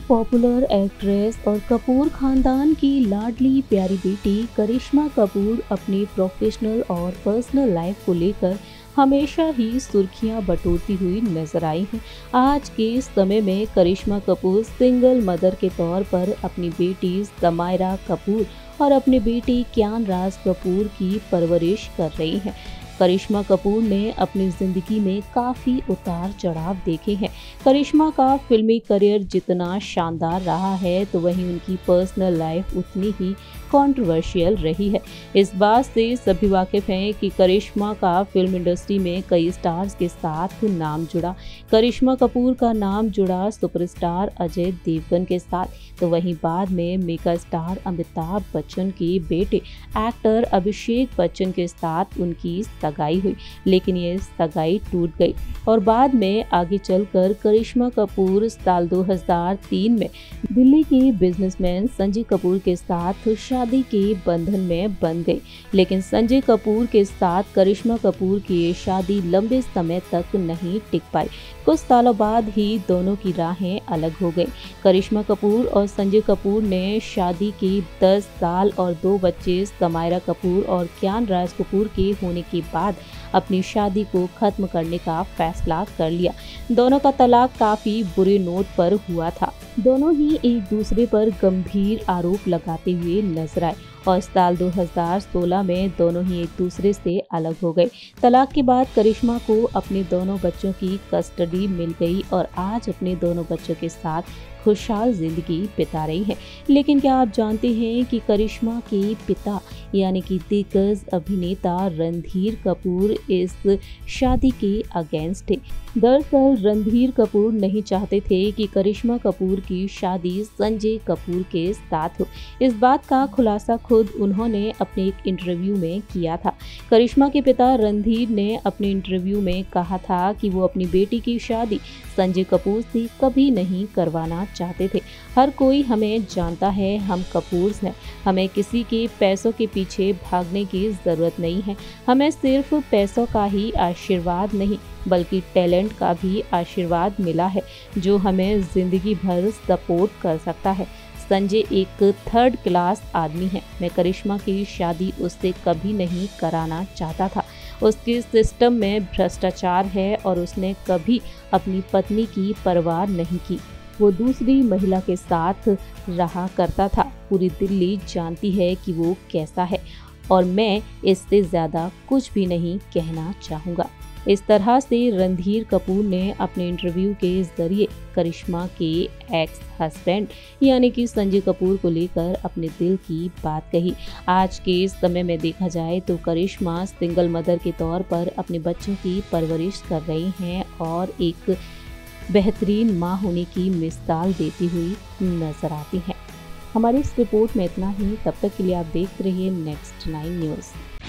Popular actress और कपूर खानदान की लाडली प्यारी बेटी करिश्मा कपूर अपनी प्रोफेशनल और पर्सनल लाइफ को लेकर हमेशा ही सुर्खियां बटोरती हुई नजर आई हैं। आज के समय में करिश्मा कपूर सिंगल मदर के तौर पर अपनी बेटी समायरा कपूर और अपनी बेटी कियान राज कपूर की परवरिश कर रही हैं। करिश्मा कपूर ने अपनी जिंदगी में काफी उतार चढ़ाव देखे हैं। करिश्मा का फिल्मी करियर जितना शानदार रहा है तो वहीं उनकी पर्सनल लाइफ उतनी ही कंट्रोवर्शियल रही है। इस बात से सभी वाकिफ हैं कि करिश्मा का फिल्म इंडस्ट्री में कई स्टार्स के साथ नाम जुड़ा। करिश्मा कपूर का नाम जुड़ा सुपरस्टार अजय देवगन के साथ, तो वहीं बाद में मेगा स्टार अमिताभ बच्चन के बेटे एक्टर अभिषेक बच्चन के साथ उनकी सगाई हुई, लेकिन ये सगाई टूट गई और बाद में आगे चलकर करिश्मा कपूर साल 2003 में दिल्ली के बिजनेसमैन संजय कपूर के साथ शादी के बंधन में बंध गई। लेकिन संजय कपूर के साथ करिश्मा कपूर की ये शादी लंबे समय तक नहीं टिक पाई। कुछ सालों बाद ही दोनों की राहें अलग हो गई। करिश्मा कपूर और संजय कपूर ने शादी के 10 साल और 2 बच्चे समायरा कपूर और कियान राज कपूर के होने के बाद अपनी शादी को खत्म करने का फैसला कर लिया। दोनों का तलाक काफी बुरे नोट पर हुआ था। दोनों ही एक दूसरे पर गंभीर आरोप लगाते हुए नजर आए और साल 2016 में दोनों ही एक दूसरे से अलग हो गए। तलाक के बाद करिश्मा को अपने दोनों बच्चों की कस्टडी मिल गई और आज अपने दोनों बच्चों के साथ खुशहाल जिंदगी बिता रही हैं। लेकिन क्या आप जानते हैं कि करिश्मा के पिता यानी कि दिग्गज अभिनेता रणधीर कपूर इस शादी के अगेंस्ट थे। दरअसल रणधीर कपूर नहीं चाहते थे कि करिश्मा कपूर की शादी संजय कपूर के साथ हो। इस बात का खुलासा खुद उन्होंने अपने एक इंटरव्यू में किया था। करिश्मा के पिता रणधीर ने अपने इंटरव्यू में कहा था कि वो अपनी बेटी की शादी संजय कपूर से कभी नहीं करवाना चाहते थे। हर कोई हमें जानता है, हम कपूर्स हैं, हमें किसी के पैसों के पीछे भागने की जरूरत नहीं है। हमें सिर्फ पैसों का ही आशीर्वाद नहीं बल्कि टैलेंट का भी आशीर्वाद मिला है जो हमें जिंदगी भर सपोर्ट कर सकता है। संजय एक 3rd क्लास आदमी है। मैं करिश्मा की शादी उससे कभी नहीं कराना चाहता था। उसके सिस्टम में भ्रष्टाचार है और उसने कभी अपनी पत्नी की परवाह नहीं की। वो दूसरी महिला के साथ रहा करता था। पूरी दिल्ली जानती है कि वो कैसा है और मैं इससे ज़्यादा कुछ भी नहीं कहना चाहूँगा। इस तरह से रणधीर कपूर ने अपने इंटरव्यू के जरिए करिश्मा के एक्स हस्बैंड यानी कि संजय कपूर को लेकर अपने दिल की बात कही। आज के समय में देखा जाए तो करिश्मा सिंगल मदर के तौर पर अपने बच्चों की परवरिश कर रही हैं और एक बेहतरीन माँ होने की मिसाल देती हुई नजर आती हैं। हमारी इस रिपोर्ट में इतना ही। तब तक के लिए आप देखते रहिए नेक्स्ट 9 न्यूज़।